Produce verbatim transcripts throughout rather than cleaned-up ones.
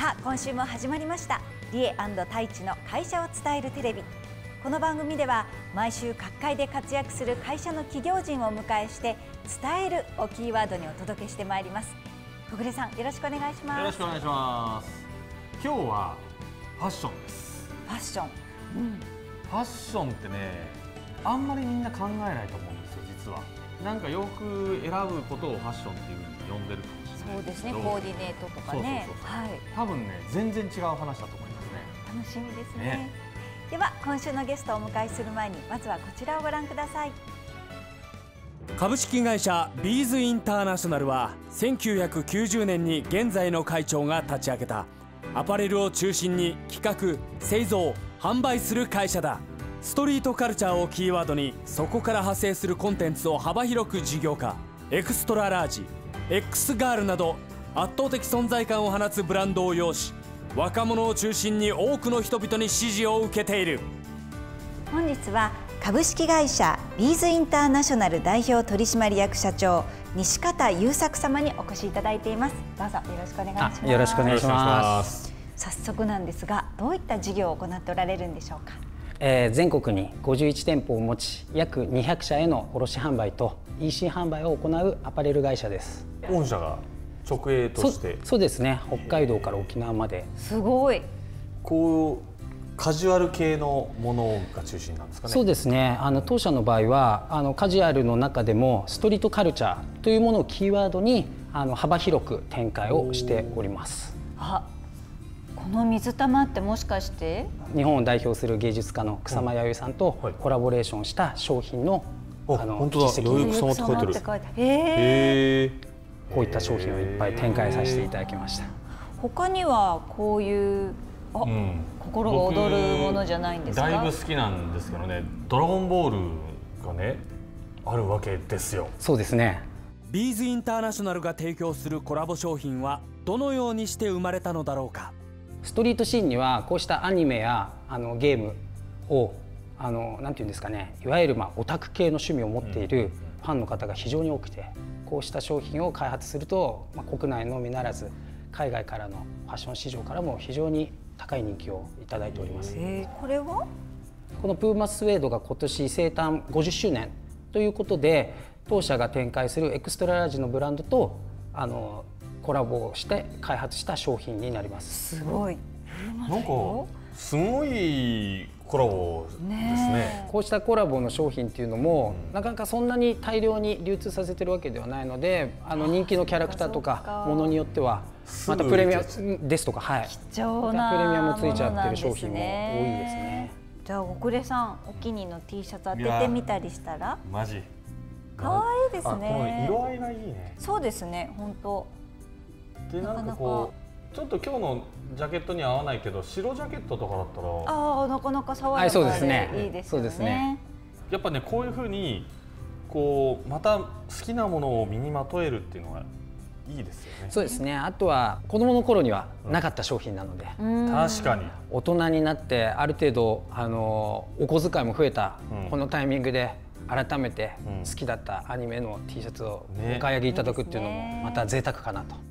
さあ今週も始まりましたリエ&太一の会社を伝えるテレビ。この番組では毎週各界で活躍する会社の企業人をお迎えして伝えるをキーワードにお届けしてまいります。小暮さんよろしくお願いします。 よろしくお願いします。今日はファッションです。 ファッション、うん、 ファッションってねあんまりみんな考えないと思うんですよ実は。なんか洋服選ぶことをファッションっていうふうに呼んでるかもしれない。 そうですね、コーディネートとかね。 多分ね全然違う話だと思いますね。 楽しみですね。 ねでは今週のゲストをお迎えする前にまずはこちらをご覧ください。 株式会社ビーズインターナショナルはせんきゅうひゃくきゅうじゅうねんに現在の会長が立ち上げたアパレルを中心に企画製造販売する会社だ。ストリートカルチャーをキーワードにそこから派生するコンテンツを幅広く事業化。エクストララージ、 X ガールなど圧倒的存在感を放つブランドを擁し若者を中心に多くの人々に支持を受けている。 本日は株式会社ビーズインターナショナル代表取締役社長西方優作様にお越しいただいています。どうぞよろしくお願いします。 よろしくお願いします。 早速なんですがどういった事業を行っておられるんでしょうか。 えー、全国にごじゅういち店舗を持ち約にひゃく社への卸販売と イーシー 販売を行うアパレル会社です。 御社が直営として。 そ、そうですね。北海道から沖縄まで。 すごい。 こうカジュアル系のものが中心なんですかね。 そうですね。あの当社の場合はあのカジュアルの中でもストリートカルチャーというものをキーワードにあの幅広く展開をしております。 あ、この水玉ってもしかして日本を代表する芸術家の草間彌生さんとコラボレーションした商品の、 うん、あの本当だ、弥生草間って書いてる。へー。 こういった商品をいっぱい展開させていただきました。 他にはこういうあ、うん、心が躍るものじゃないんですか。 だいぶ好きなんですけどね、ドラゴンボールがねあるわけですよ。 そうですね。 ビーズインターナショナルが提供するコラボ商品はどのようにして生まれたのだろうか。 ストリートシーンにはこうしたアニメやあのゲームをあのなんていうんですかね、いわゆるまあオタク系の趣味を持っているファンの方が非常に多くて、こうした商品を開発すると、まあ、国内のみならず海外からのファッション市場からも非常に高い人気をいただいております。 えー、これはこのプーマスウェードが今年生誕ごじゅっしゅうねんということで当社が展開するエクストララージのブランドとあのコラボをして開発した商品になります。 すごい。 なんかすごいコラボですね。 こうしたコラボの商品っていうのも、うん、なかなかそんなに大量に流通させてるわけではないので、あの人気のキャラクターとかものによってはまたプレミアムですとか、はい、 貴重なプレミアムついちゃってる商品も多いですね。 じゃあ小暮さんお気に入りの T シャツ当ててみたりしたら。 マジ可愛いですね。 この色合いがいいね。 そうですね、本当。 でなんかこうちょっと今日のジャケットには合わないけど白ジャケットとかだったらああなかなか爽やかでいいですよね。 やっぱねこういう風にこうまた好きなものを身にまとえるっていうのがいいですよね。 そうですね。あとは子供の頃にはなかった商品なので、 うん、確かに大人になってある程度あのお小遣いも増えた、うん、このタイミングで改めて好きだったアニメの T シャツをお買い上げいただくっていうのもまた贅沢かなと。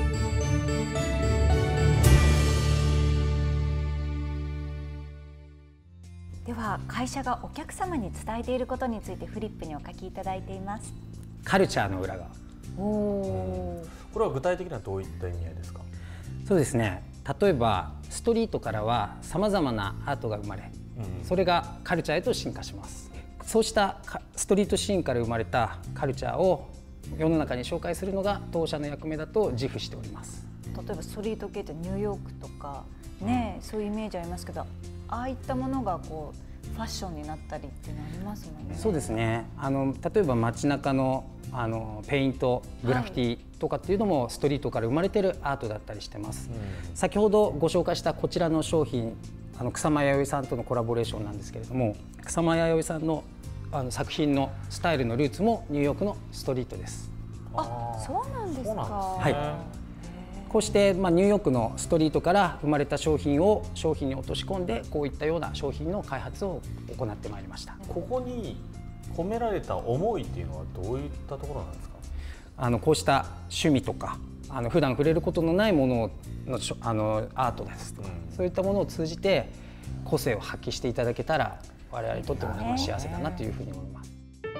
では会社がお客様に伝えていることについてフリップにお書きいただいています。 カルチャーの裏側。 おお、 これは具体的にはどういった意味合いですか。 そうですね。例えばストリートからはさまざまなアートが生まれ、うん、それがカルチャーへと進化します。そうしたストリートシーンから生まれたカルチャーを世の中に紹介するのが当社の役目だと自負しております。 例えばストリート系ってニューヨークとかね、うん、そういうイメージありますけど、ああいったものがこうファッションになったりっていうのありますもんね。 そうですね。あの例えば街中のあのペイント、グラフィティとかっていうのもストリートから生まれてるアートだったりしてます。うん、先ほどご紹介したこちらの商品、あの草間彌生さんとのコラボレーションなんですけれども、草間彌生さんのあの作品のスタイルのルーツもニューヨークのストリートです。 あ、そうなんですか。 はい。こうして、まあ、ニューヨークのストリートから生まれた商品を商品に落とし込んでこういったような商品の開発を行ってまいりました。 ここに込められた思いっていうのはどういったところなんですか。 あのこうした趣味とかあの普段触れることのないもののあのアートですとか、うん、そういったものを通じて個性を発揮していただけたら我々にとっても幸せだなというふうに思います。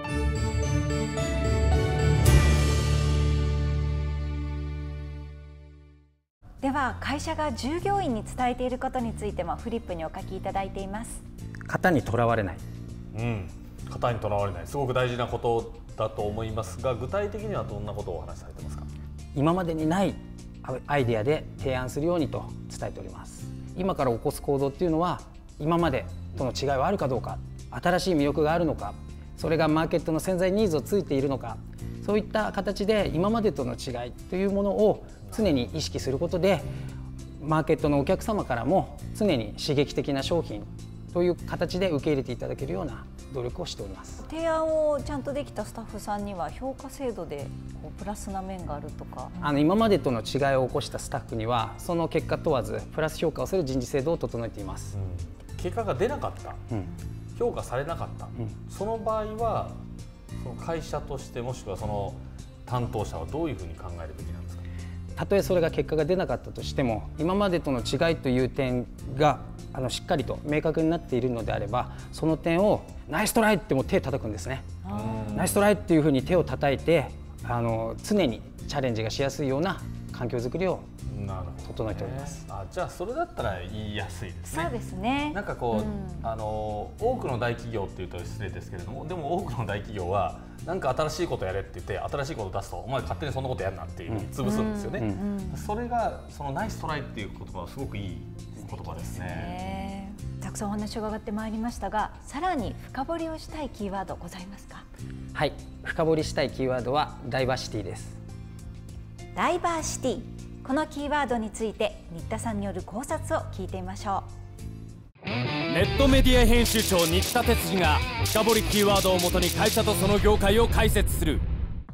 では会社が従業員に伝えていることについてもフリップにお書きいただいています。 型にとらわれない、 うん、型にとらわれない、すごく大事なことだと思いますが、具体的にはどんなことをお話しされてますか？ 今までにないアイデアで提案するようにと伝えております。今から起こす行動っていうのは今までとの違いはあるかどうか、新しい魅力があるのか、それがマーケットの潜在ニーズをついているのか、そういった形で今までとの違いというものを常に意識することで、マーケットのお客様からも常に刺激的な商品という形で受け入れていただけるような努力をしております。 提案をちゃんとできたスタッフさんには評価制度でこうプラスな面があるとか、 あの今までとの違いを起こしたスタッフにはその結果問わずプラス評価をする人事制度を整えています。 うん、結果が出なかった、うん、評価されなかった、うん、その場合はその会社としてもしくはその担当者はどういうふうに考えるべきなんですか？ たとえそれが結果が出なかったとしても、今までとの違いという点があのしっかりと明確になっているのであれば、その点をナイストライっても手を叩くんですね。ナイストライっていうふうに手を叩いて、あの常にチャレンジがしやすいような環境づくりを整えております。 あ、じゃあそれだったら言いやすいですね。 そうですね。 なんかこう、うん、あの多くの大企業っていうと失礼ですけれども、でも多くの大企業はなんか新しいことやれって言って新しいことを出すと、お前勝手にそんなことやるなっていうふうに潰すんですよね。うんうん、それがそのナイストライっていう言葉はすごくいい言葉ですね。 ですね。たくさんお話を伺ってまいりましたが、さらに深掘りをしたいキーワードございますか？ はい、深掘りしたいキーワードはダイバーシティです。 ダイバーシティ、このキーワードについて新田さんによる考察を聞いてみましょう。 ネットメディア編集長新田哲司が深掘りキーワードをもとに会社とその業界を解説する。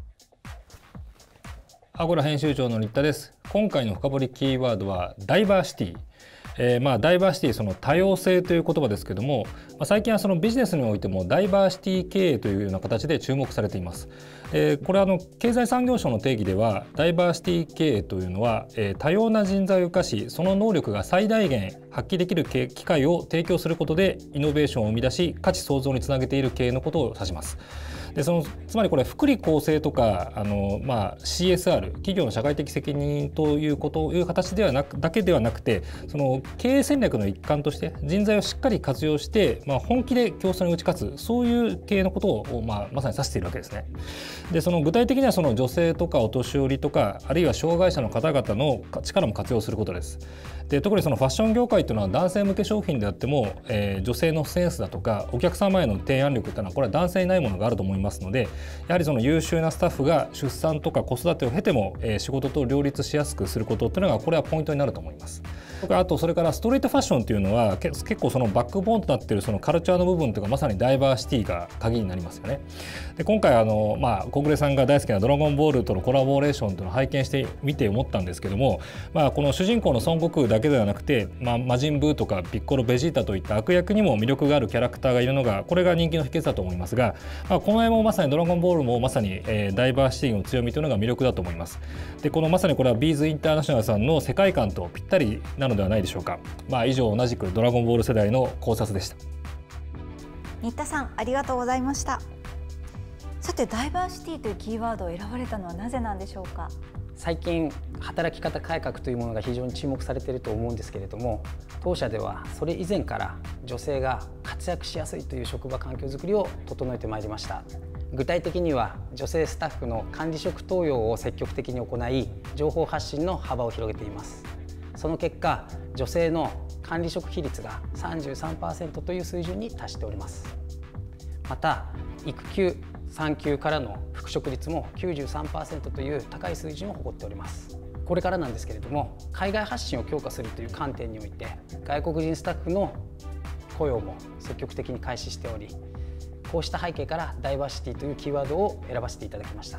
アゴラ編集長の新田です。今回の深掘りキーワードはダイバーシティ。えー、まあダイバーシティ、その多様性という言葉ですけども、まあ、最近はそのビジネスにおいてもダイバーシティ経営というような形で注目されています。えー、これはあの経済産業省の定義では、ダイバーシティ経営というのは、えー、多様な人材を生かし、その能力が最大限発揮できる機会を提供することでイノベーションを生み出し、価値創造につなげている経営のことを指します。でそのつまりこれ福利厚生とかあの、まあ、シーエスアール 企業の社会的責任というこという形ではなくだけではなくて、その経営戦略の一環として人材をしっかり活用して、まあ、本気で競争に打ち勝つ、そういう経営のことを、まあ、まさに指しているわけですね。でその具体的にはその女性とかお年寄りとか、あるいは障害者の方々の力も活用することです。で特にそのファッション業界というのは男性向け商品であっても、えー、女性のセンスだとかお客様への提案力というのはこれは男性にないものがあると思いますので、やはりその優秀なスタッフが出産とか子育てを経ても、えー、仕事と両立しやすくすることというのがこれはポイントになると思います。あとそれからストリートファッションというのは結構そのバックボーンとなっているそのカルチャーの部分というか、まさにダイバーシティが鍵になりますよね。で今回あの、まあ、小暮さんが大好きなドラゴンボールとのコラボレーションというのを拝見してみて思ったんですけども、まあ、この主人公の孫悟空だけではなくて、まあ、魔人ブーとかピッコロベジータといった悪役にも魅力があるキャラクターがいるのが、これが人気の秘訣だと思いますが、まあ、この絵もまさにドラゴンボールもまさに、えー、ダイバーシティの強みというのが魅力だと思います。でこのまさにこれはビーズインターナショナルさんの世界観とぴったりなのではないでしょうか。まあ、以上同じくドラゴンボール世代の考察でした。 新田さんありがとうございました。さてダイバーシティというキーワードを選ばれたのはなぜなんでしょうか？ 最近働き方改革というものが非常に注目されていると思うんですけれども、当社ではそれ以前から女性が活躍しやすいという職場環境づくりを整えてまいりました。具体的には女性スタッフの管理職登用を積極的に行い、情報発信の幅を広げています。その結果、女性の管理職比率が さんじゅうさんパーセント という水準に達しております。また育休産休からの復職率も きゅうじゅうさんパーセント という高い水準を誇っております。これからなんですけれども、海外発信を強化するという観点において外国人スタッフの雇用も積極的に開始しており、こうした背景からダイバーシティというキーワードを選ばせていただきました。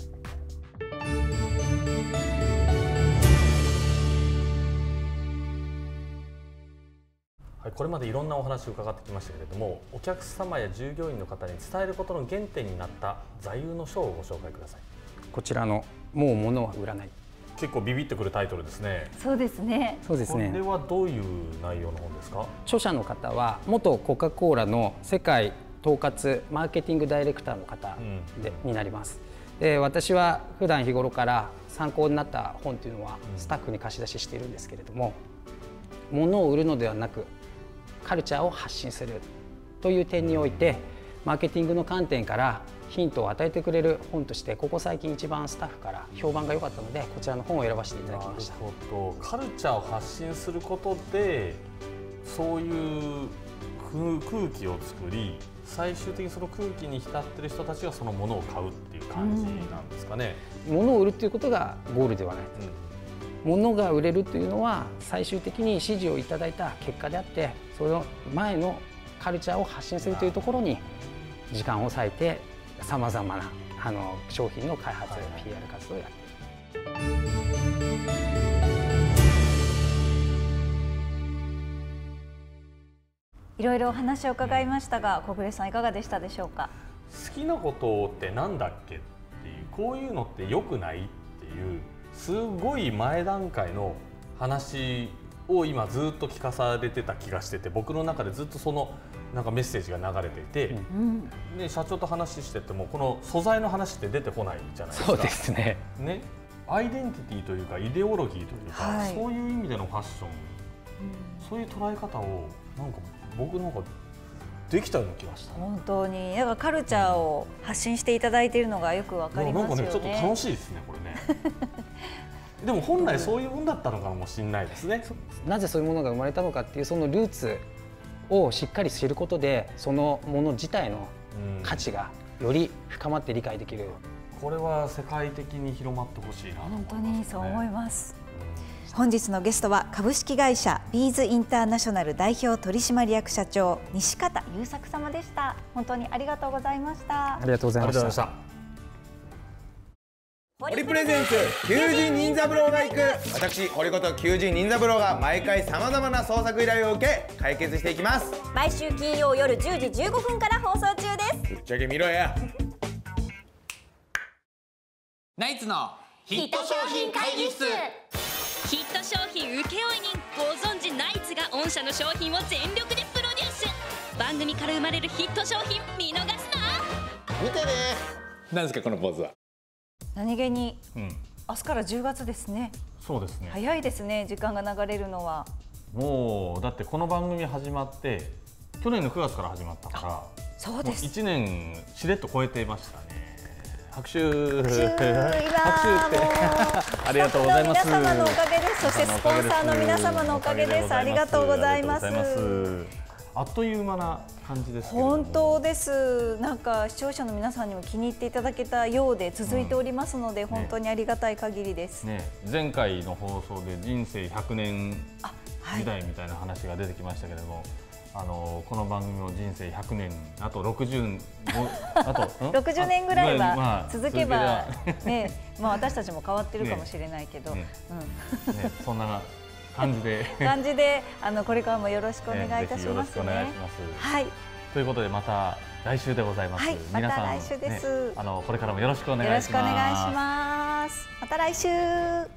これまでいろんなお話を伺ってきましたけれども、お客様や従業員の方に伝えることの原点になった座右の書をご紹介ください。 こちらのもう物は売らない、 結構ビビってくるタイトルですね。 そうですね。 そうですね。 これはどういう内容の本ですか？ 著者の方は元コカ・コーラの世界統括マーケティングダイレクターの方で、うん、になります。で、私は普段日頃から参考になった本というのはスタッフに貸し出ししているんですけれども、うん、物を売るのではなくカルチャーを発信するという点においてマーケティングの観点からヒントを与えてくれる本としてここ最近一番スタッフから評判が良かったのでこちらの本を選ばせていただきました。 なるほど。カルチャーを発信することでそういう空気を作り最終的にその空気に浸っている人たちがそのものを買うっていう感じなんですかね。 うん、物を売るっていうことがゴールではないです、うん、物が売れるというのは最終的に支持をいただいた結果であってその前のカルチャーを発信するというところに時間を割いてさまざまなあの商品の開発、はい、ピーアール 活動をやっている。 いろいろお話を伺いましたが、小暮さんいかがでしたでしょうか？ 好きなことってなんだっけっていう、こういうのって良くないっていうすごい前段階の話を今ずっと聞かされてた気がしてて、僕の中でずっとそのなんかメッセージが流れていて、うん、で社長と話しててもこの素材の話って出てこないじゃないですか。 そうですね。 ね、アイデンティティというかイデオロギーというか、はい、そういう意味でのファッション、うん、そういう捉え方をなんか僕なんかできたような気がした。 本当にだからカルチャーを発信していただいているのがよくわかりますよね。 なんかね、ちょっと楽しいですねこれね。でも本来そういうもんだったのかもしれないですね。 なぜそういうものが生まれたのかっていうそのルーツをしっかり知ることでそのもの自体の価値がより深まって理解できる、 うん、これは世界的に広まってほしいなと思いますね。 本当にそう思います。本日のゲストは株式会社ビーズインターナショナル代表取締役社長西方優作様でした。本当にありがとうございました。 ありがとうございました。 堀プレゼンツ求人忍三郎が行く。私堀こと求人忍三郎が毎回さまざまな創作依頼を受け解決していきます。 毎週金曜夜じゅうじじゅうごふんから放送中です。 ぶっちゃけ見ろや。 ナイツのヒット商品会議室。 ヒット商品請負人ご存知ナイツが御社の商品を全力でプロデュース。番組から生まれるヒット商品見逃すな。 見てね。 何ですかこのポーズは。 何気に、 うん、 明日からじゅうがつですね。 そうですね。 早いですね、時間が流れるのは。 もうだってこの番組始まって去年のくがつから始まったから、 そうです。 いちねんしれっと超えてましたね。拍手拍手ってありがとうございます。 皆様のおかげです。そしてスポンサーの皆様のおかげです。ありがとうございます。 あっという間な感じですけれども。 本当です。なんか視聴者の皆さんにも気に入っていただけたようで続いておりますので、うん、本当にありがたい限りです。 ね、前回の放送で人生ひゃくねん時代みたいな話が出てきましたけれども、あのこの番組の人生ひゃくねん、あとろくじゅう、あとろくじゅうねんぐらいは続けばね、まあ私たちも変わってるかもしれないけど、 ねうんね、そんな感じで感じであのこれからもよろしくお願いいたしますね。はい。 ということでまた来週でございます。 はい、また来週です。 あのこれからもよろしくお願いします。 よろしくお願いします。また来週。